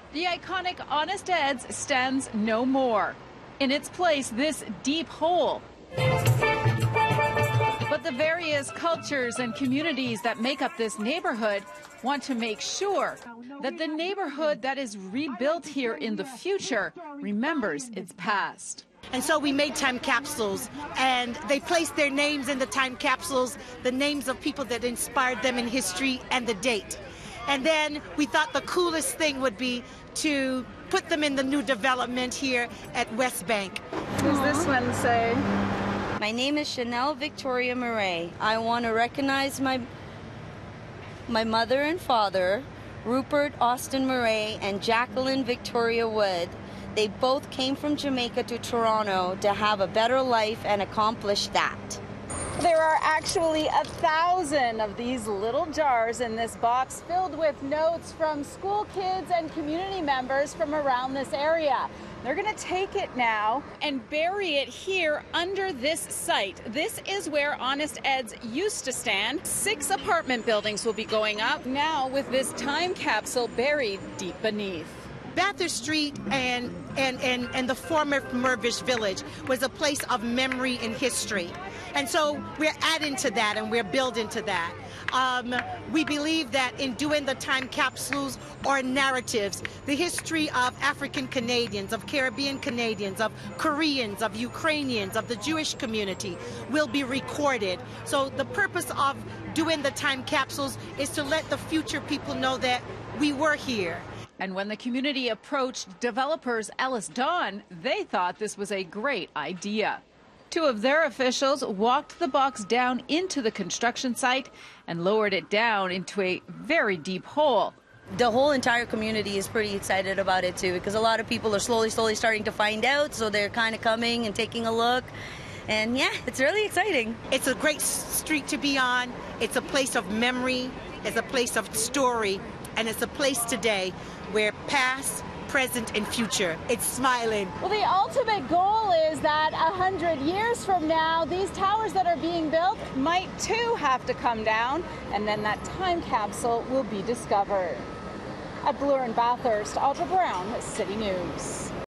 The iconic Honest Ed's stands no more. In its place, this deep hole. But the various cultures and communities that make up this neighborhood want to make sure that the neighborhood that is rebuilt here in the future remembers its past. And so we made time capsules, and they placed their names in the time capsules, the names of people that inspired them in history and the date. And then we thought the coolest thing would be to put them in the new development here at West Bank. What does this one say? My name is Chanel Victoria Murray. I want to recognize my mother and father, Rupert Austin Murray and Jacqueline Victoria Wood. They both came from Jamaica to Toronto to have a better life and accomplish that. There are actually 1,000 of these little jars in this box filled with notes from school kids and community members from around this area. They're going to take it now and bury it here under this site. This is where Honest Ed's used to stand. 6 apartment buildings will be going up now with this time capsule buried deep beneath. Bathurst Street and the former Mervish Village was a place of memory and history. And so we're adding to that and we're building to that. We believe that in doing the time capsules or narratives, the history of African Canadians, of Caribbean Canadians, of Koreans, of Ukrainians, of the Jewish community will be recorded. So the purpose of doing the time capsules is to let the future people know that we were here. And when the community approached developers Ellis Dawn, they thought this was a great idea. 2 of their officials walked the box down into the construction site and lowered it down into a very deep hole. The whole entire community is pretty excited about it too, because a lot of people are slowly starting to find out, so they're kind of coming and taking a look. And yeah, it's really exciting. It's a great street to be on. It's a place of memory. It's a place of story. And it's a place today where past, present, and future, it's smiling. Well, the ultimate goal is that 100 years from now, these towers that are being built might too have to come down, and then that time capsule will be discovered. At Bloor and Bathurst, Audra Brown, City News.